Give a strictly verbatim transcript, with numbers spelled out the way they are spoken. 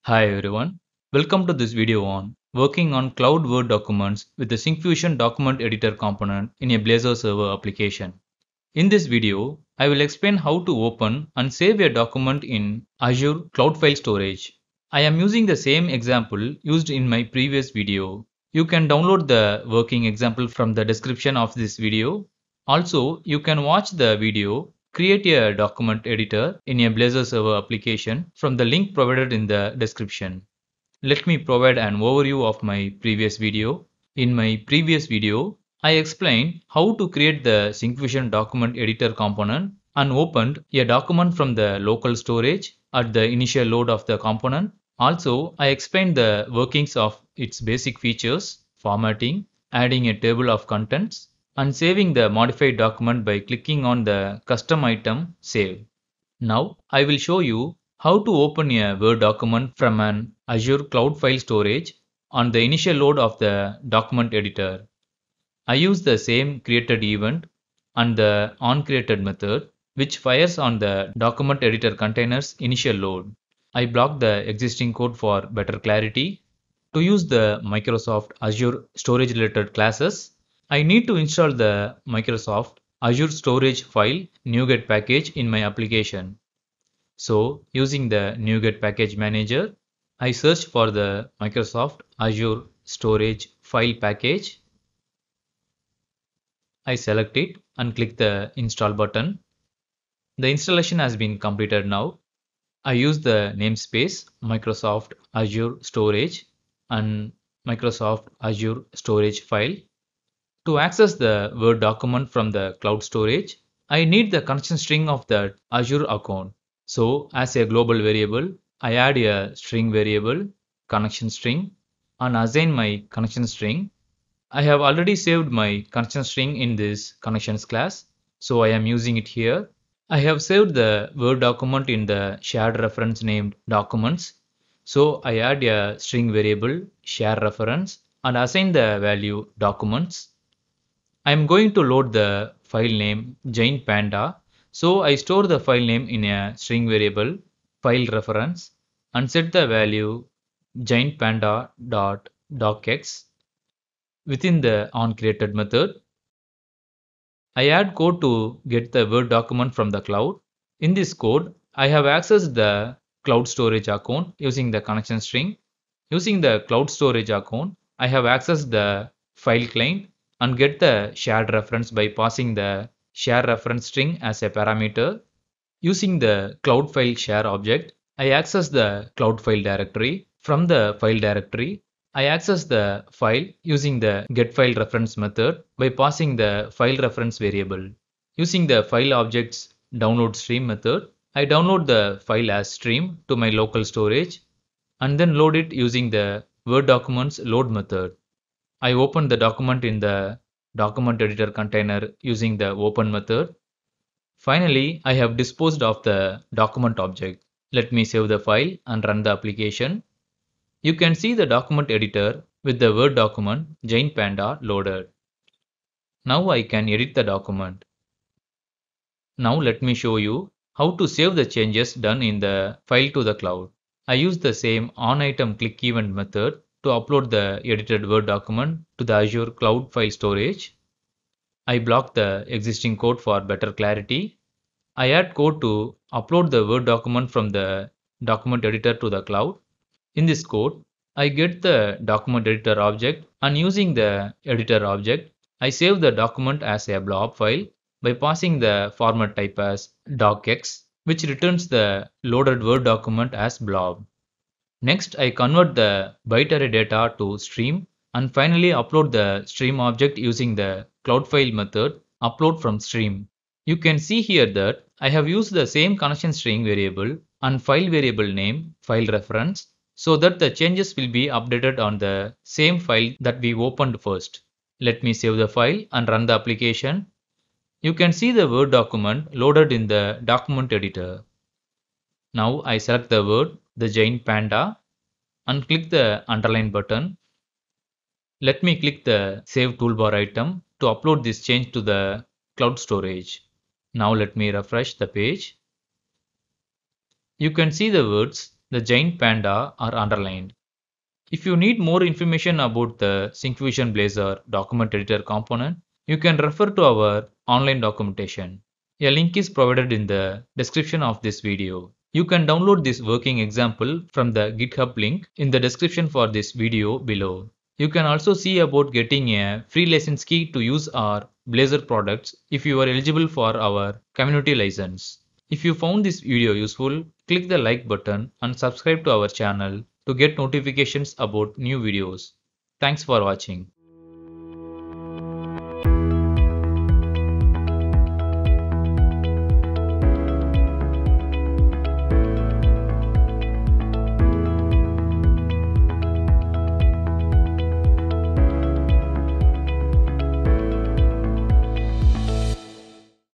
Hi everyone, welcome to this video on working on Cloud Word documents with the Syncfusion Document Editor component in a Blazor server application. In this video, I will explain how to open and save a document in Azure Cloud File Storage. I am using the same example used in my previous video. You can download the working example from the description of this video. Also, you can watch the video Create a document editor in a Blazor server application from the link provided in the description. Let me provide an overview of my previous video. In my previous video, I explained how to create the Syncfusion document editor component and opened a document from the local storage at the initial load of the component. Also, I explained the workings of its basic features, formatting, adding a table of contents, and saving the modified document by clicking on the custom item save. Now I will show you how to open a Word document from an Azure Cloud File Storage on the initial load of the document editor. I use the same created event and the onCreated method which fires on the document editor container's initial load. I block the existing code for better clarity. To use the Microsoft Azure storage related classes, I need to install the Microsoft Azure Storage file NuGet package in my application. So using the NuGet package manager, I search for the Microsoft Azure Storage file package. I select it and click the install button. The installation has been completed now. I use the namespace Microsoft Azure Storage and Microsoft Azure Storage file. To access the Word document from the cloud storage, I need the connection string of the Azure account. So as a global variable, I add a string variable, connection string, and assign my connection string. I have already saved my connection string in this connections class, so I am using it here. I have saved the Word document in the shared reference named documents. So I add a string variable, share reference, and assign the value documents. I am going to load the file name Giant Panda, so I store the file name in a string variable file reference and set the value giantpanda.docx. Within the onCreated method, I add code to get the Word document from the cloud. In this code, I have accessed the cloud storage account using the connection string. Using the cloud storage account, I have accessed the file client and get the shared reference by passing the share reference string as a parameter. Using the cloud file share object, I access the cloud file directory. From the file directory, I access the file using the getFileReference method by passing the file reference variable. Using the file object's download stream method, I download the file as stream to my local storage and then load it using the Word documents load method. I open the document in the document editor container using the open method. Finally, I have disposed of the document object. Let me save the file and run the application. You can see the document editor with the Word document Giant Panda loaded. Now I can edit the document. Now let me show you how to save the changes done in the file to the cloud. I use the same onItem click event method to upload the edited Word document to the Azure Cloud File Storage. I block the existing code for better clarity. I add code to upload the Word document from the document editor to the cloud. In this code, I get the document editor object and using the editor object, I save the document as a blob file by passing the format type as docx, which returns the loaded Word document as blob. Next, I convert the byte array data to stream and finally upload the stream object using the cloud file method upload from stream. You can see here that I have used the same connection string variable and file variable name file reference so that the changes will be updated on the same file that we opened first. Let me save the file and run the application. You can see the Word document loaded in the document editor. Now I select the word, the Giant Panda, and click the underline button. Let me click the Save Toolbar item to upload this change to the cloud storage. Now let me refresh the page. You can see the words the giant panda are underlined. If you need more information about the Syncfusion Blazor Document Editor component, you can refer to our online documentation. A link is provided in the description of this video. You can download this working example from the GitHub link in the description for this video below. You can also see about getting a free license key to use our Blazor products if you are eligible for our community license. If you found this video useful, click the like button and subscribe to our channel to get notifications about new videos. Thanks for watching.